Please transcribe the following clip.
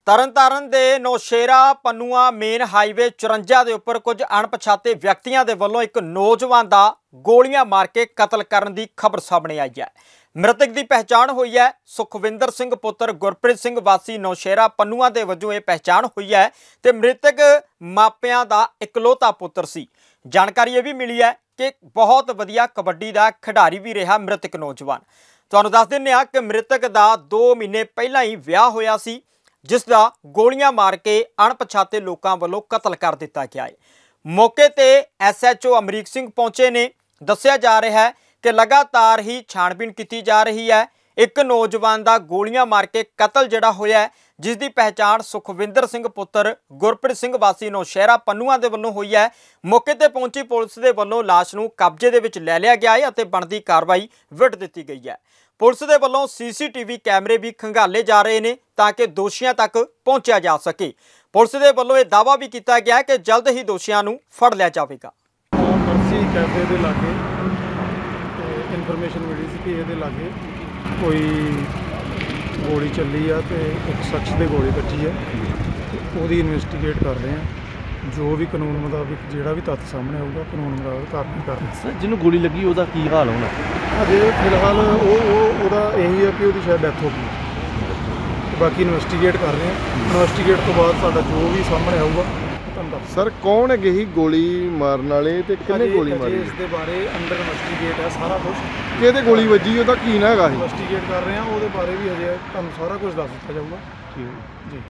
ਤਰਨਤਾਰਨ ਦੇ ਨੌਸ਼ੇਰਾ ਪਨੂਆ main highway 54 ਦੇ ਉੱਪਰ ਕੁਝ ਅਣਪਛਾਤੇ ਵਿਅਕਤੀਆਂ ਦੇ ਵੱਲੋਂ ਇੱਕ ਨੌਜਵਾਨ ਦਾ ਗੋਲੀਆਂ ਮਾਰ ਕੇ ਕਤਲ ਕਰਨ ਦੀ ਖਬਰ ਸਾਹਮਣੇ ਆਈ ਹੈ। ਮ੍ਰਿਤਕ ਦੀ ਪਹਿਚਾਣ ਹੋਈ ਹੈ ਸੁਖਵਿੰਦਰ ਸਿੰਘ ਪੁੱਤਰ ਗੁਰਪ੍ਰੀਤ ਸਿੰਘ ਵਾਸੀ ਨੌਸ਼ੇਰਾ ਪਨੂਆ ਦੇ ਵਜੋਂ ਇਹ ਪਹਿਚਾਣ ਹੋਈ ਹੈ ਤੇ ਮ੍ਰਿਤਕ ਮਾਪਿਆਂ ਦਾ ਇਕਲੌਤਾ ਪੁੱਤਰ ਸੀ। ਜਾਣਕਾਰੀ ਇਹ ਵੀ ਮਿਲੀ ਹੈ ਕਿ ਬਹੁਤ ਵਧੀਆ ਕਬੱਡੀ ਦਾ ਖਿਡਾਰੀ ਵੀ ਰਿਹਾ ਮ੍ਰਿਤਕ ਨੌਜਵਾਨ। ਤੁਹਾਨੂੰ ਦੱਸ ਦਿੰਦੇ ਹਾਂ ਕਿ ਮ੍ਰਿਤਕ ਦਾ 2 ਮਹੀਨੇ ਪਹਿਲਾਂ ही ਵਿਆਹ ਹੋਇਆ ਸੀ, जिस दा गोलियां मार के अणपछाते लोगों वालों कतल कर दिता गया है। मौके ते SHO अमरीक सिंह पहुंचे ने। दस्सिया जा रहा है कि लगातार ही छाणबीन की जा रही है। एक नौजवान दा गोलियां मार के कतल जिहड़ा होया है, जिसकी पहचान सुखविंदर सिंह पुत्र गुरप्रीत सिंह वासी नौशेरा पਨੂਆ दे वल्लों हुई है। मौके ते पहुंची पुलिस दे वल्लों लाश नूं कब्जे दे विच लै लिया गया है अते बनदी कार्रवाई विट दित्ती गई है। पुलिस के वलों CCTV कैमरे भी खंगाले जा रहे हैं ताकि दोषियों तक पहुंचा जा सके। पुलिस के वलों यह दावा भी किया गया कि जल्द ही दोषियों को फड़ लिया जाएगा। मर्सी कैफे के लागे इन्फॉर्मेशन मिली सी कि ये लागे कोई गोली चली है तो एक शख्स की गोली बची है, वो इन्वेस्टिगेट कर रहे हैं। जो भी कानून मुताबिक जोड़ा भी तत्थ सामने आऊगा कानून मुताबिक कार्रवाई कर रहे हैं। सर जिन्होंने गोली लगी उसका की हाल होना अजे फिलहाल यही है कि वो शायद डेथ हो गई। बाकी इन्वेस्टिगेट कर रहे हैं। इन्वेस्टिगेट तो बाद साडा जो भी सामने आऊगा सर कौन है ही गोली मारन वाले ते किन्ने गोली मारी इस दे बारे अंडर इन्वेस्टिगेट है सारा कुछ। किहदे गोली वजी ओहदा की ना हैगा इन्वेस्टिगेट कर रहे हैं, वो बारे भी अजे तुहानूं सारा कुछ दस दित्ता जाऊगा। ठीक जी।